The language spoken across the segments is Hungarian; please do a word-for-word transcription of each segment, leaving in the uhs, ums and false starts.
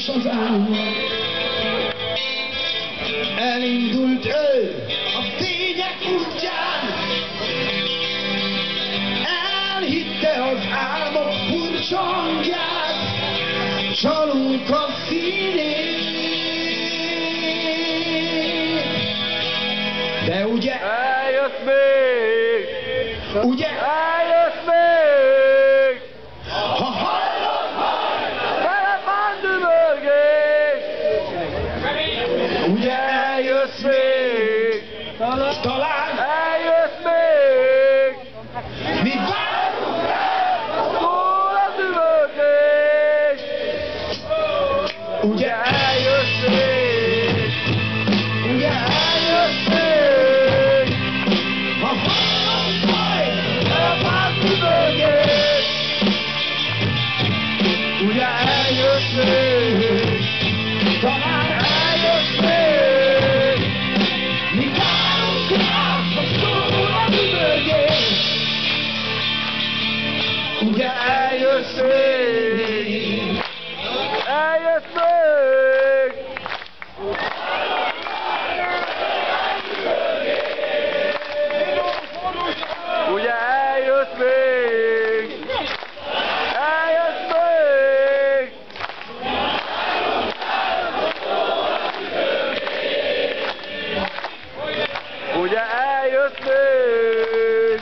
és az álma. Elindult ő a fények útján, elhitte az álmok furcsa hangját, csalunk a színét. De ugye eljött még, ugye eljött még, ha hallod majd vele van dübörgés, ugye eljött még, talán eljött még, mi várunk rá, szól a dübörgés, ugye eljött még, ugye eljött még, ha hallod majd vele van dübörgés, ugye eljött még, talán eljött még, mi várunk rá, hogy szól a dübörgés, ugye eljött még, eljött még, ugye eljött még, eljött még, ugye eljött még.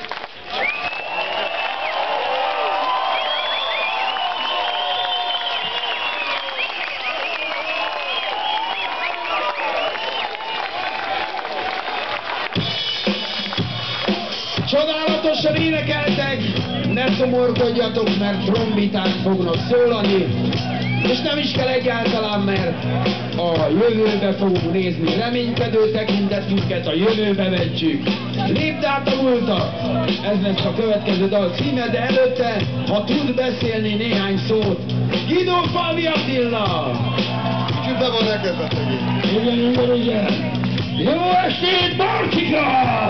Csodálatosan énekeltek, ne szomorkodjatok, mert trombiták fognak szólani, és nem is kell egyáltalán, mert a jövőbe fogunk nézni, reménykedő tekintetünket a jövőbe vetjük. Lépd át a múltat, ez lesz a következő dal címe, de előtte, ha tud beszélni néhány szót, Guido Falvi Attila! Kicsit be van neked betegén. Igen, igen, igen. Jó estét, Bartika!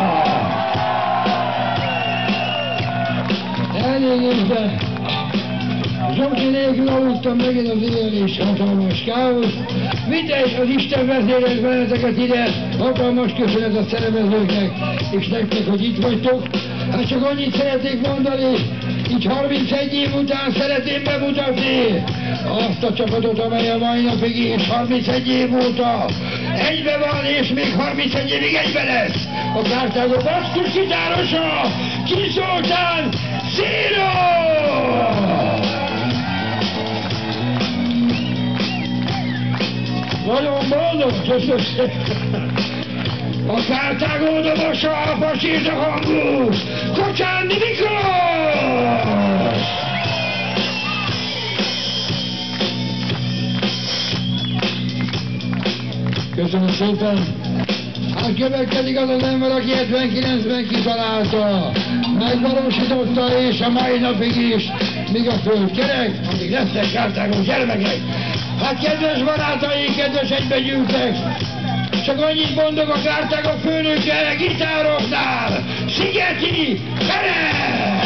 Elnézést, de Zsomsi nélkül aludtam megint az élés, hatalmas káosz. Mindegy, az Isten vezérelt benneteket ide, hatalmas köszönet a szervezőknek, és nektek, hogy itt vagytok. Hát csak annyit szeretnék mondani, így harmincegy év után szeretném bemutatni azt a csapatot, amely a mai napig és harmincegy év óta egybe van, és még harmincegy évig egybe lesz. A Kártágó basszusgitárosa, Kis Zoltán, Zero! Nagyon boldog, köszönöm szépen! A Kártágó dobosa, a fasírta hangú, Kocsándi Miklós! Köszönöm szépen! Hát következik az az ember, aki hetvenkilencben kitalálta, megvalósította, és a mai napig is, míg a föld kerek, amíg lesznek Kártágós gyermekek. Hát kedves barátaink, kedves egybegyűltek, csak annyit mondok a Kártágó főnökkel, gitároknál, Szigeti Ferenc!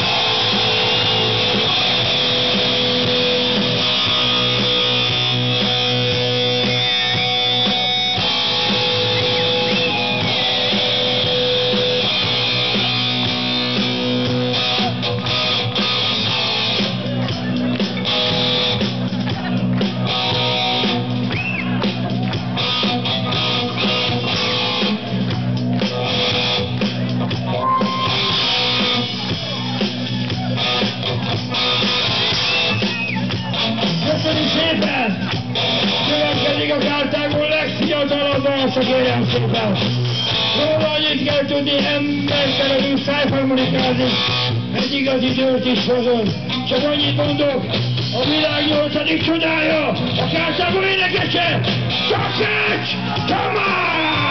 Következik a Kártágó legfiatalabb alsza, kérem szépen. Róla annyit kell tudni, embertelenül szájharmonikázik, egy igazi dőrt is hozott. Csak annyit mondok, a világ nyolcadik csodája, a Kártágó énekese, Takács Tamás!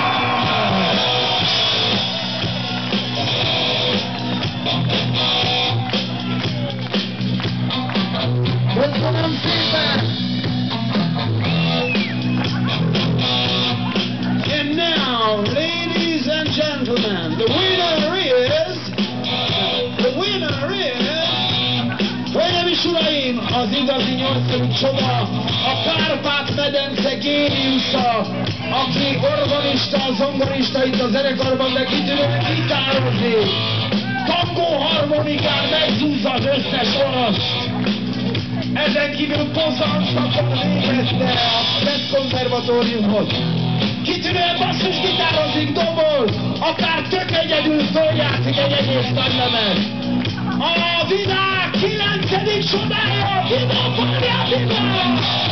Köszönöm szépen! And now, ladies and gentlemen, the winner is, the winner is, hölgyeim és uraim, a az igazi nyolcadik csoda, a Kárpát-medence géniusza, aki organista, zongorista itt a zenekarban, de kitűnően gitározik. Tangó harmonikán megzúzza az összes oroszt. Ezen kívül Pozanszakon végezte a Vesz konzervatóriumot. Kitűnően basszusgitározik, doboz, akár tök egyedül följátszik egy egész nagy lemez. A világ kilencedik csodája, Viva Fábia Viva!